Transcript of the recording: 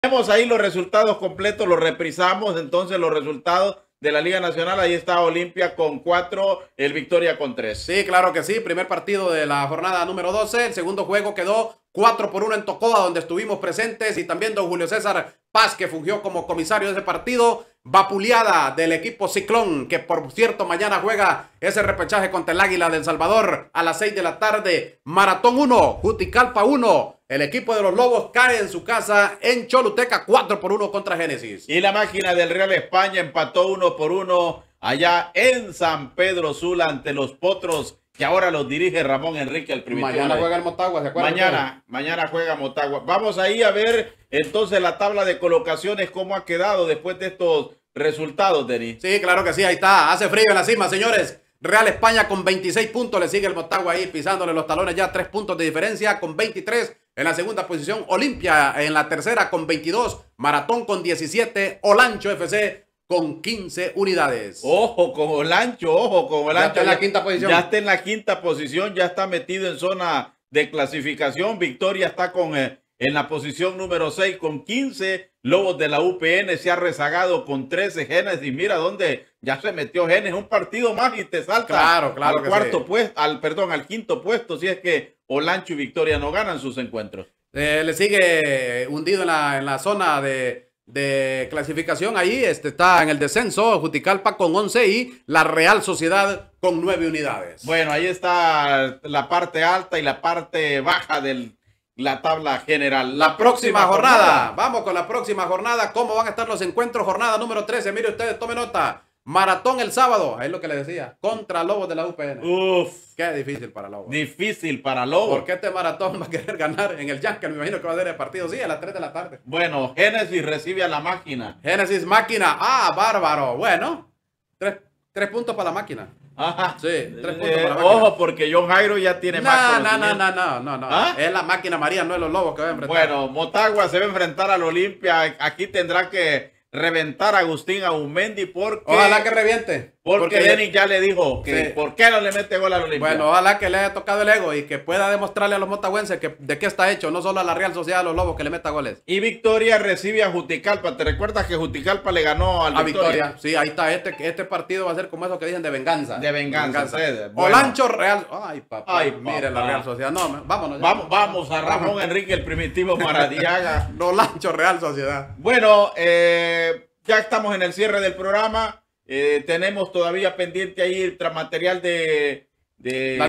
Tenemos ahí los resultados completos, los reprisamos, entonces los resultados de la Liga Nacional. Ahí está Olimpia con 4, el Victoria con 3. Sí, claro que sí. Primer partido de la jornada número 12. El segundo juego quedó 4-1 en Tocoa, donde estuvimos presentes. Y también don Julio César Paz, que fungió como comisario de ese partido. Vapuleada del equipo Ciclón, que por cierto mañana juega ese repechaje contra el Águila del Salvador a las 6 de la tarde. Maratón 1, Juticalpa 1. El equipo de los Lobos cae en su casa en Choluteca 4-1 contra Génesis. Y la máquina del Real España empató 1-1 allá en San Pedro Sula ante los Potros, que ahora los dirige Ramón Enrique el Primitivo. Mañana juega el Motagua, ¿se acuerdan? Mañana juega Motagua. Vamos ahí a ver entonces la tabla de colocaciones, cómo ha quedado después de estos resultados, Denis. Sí, claro que sí, ahí está. Hace frío en la cima, señores. Real España con 26 puntos, le sigue el Motagua ahí pisándole los talones, ya 3 puntos de diferencia con 23. En la segunda posición, Olimpia en la tercera con 22, Maratón con 17, Olancho FC con 15 unidades. Ojo con Olancho, ojo con Olancho. Ya está en la quinta posición. Ya está en la quinta posición, ya está metido en zona de clasificación. Victoria está en la posición número 6 con 15. Lobos de la UPN se ha rezagado con 13. Génesis, y mira dónde ya se metió Génesis, un partido más y te salta claro al cuarto puesto, al quinto puesto, si es que Olancho y Victoria no ganan sus encuentros. Le sigue hundido en la zona de clasificación. Ahí está en el descenso Juticalpa con 11 y la Real Sociedad con 9 unidades. Bueno, ahí está la parte alta y la parte baja de la tabla general. La próxima jornada. Vamos con la próxima jornada. ¿Cómo van a estar los encuentros? Jornada número 13. Mire ustedes, tome nota. Maratón el sábado, es lo que le decía, contra Lobos de la UPN. Uf. Qué difícil para Lobos. Difícil para Lobos. Porque este maratón va a querer ganar en el Yankee. Me imagino que va a ser el partido, sí, a las 3 de la tarde. Bueno, Génesis recibe a la máquina. Génesis máquina. Ah, bárbaro. Bueno, 3 puntos para la máquina. Ajá. Sí, 3 puntos para la máquina. Ojo, porque John Jairo ya tiene más conocimiento. No. ¿Ah? Es la máquina María, no es los Lobos que va a enfrentar. Bueno, Motagua se va a enfrentar al Olimpia. Aquí tendrá que reventar a Agustín Aumendi porque... Ojalá que reviente. Porque Denis ya le dijo que sí. ¿Por qué no le mete gol al Olimpia? Bueno, ojalá que le haya tocado el ego y que pueda demostrarle a los motagüenses que de qué está hecho, no solo a la Real Sociedad de los Lobos que le meta goles. Y Victoria recibe a Juticalpa. ¿Te recuerdas que Juticalpa le ganó al Victoria? Sí, ahí está. Este partido va a ser como eso que dicen de venganza. De venganza. Bueno. Olancho Real. Ay, papá. Mire la Real Sociedad. No, vámonos. Vamos a Ramón Enrique, el Primitivo Maradiaga. Olancho Real Sociedad. Bueno, ya estamos en el cierre del programa. Tenemos todavía pendiente ahí el material de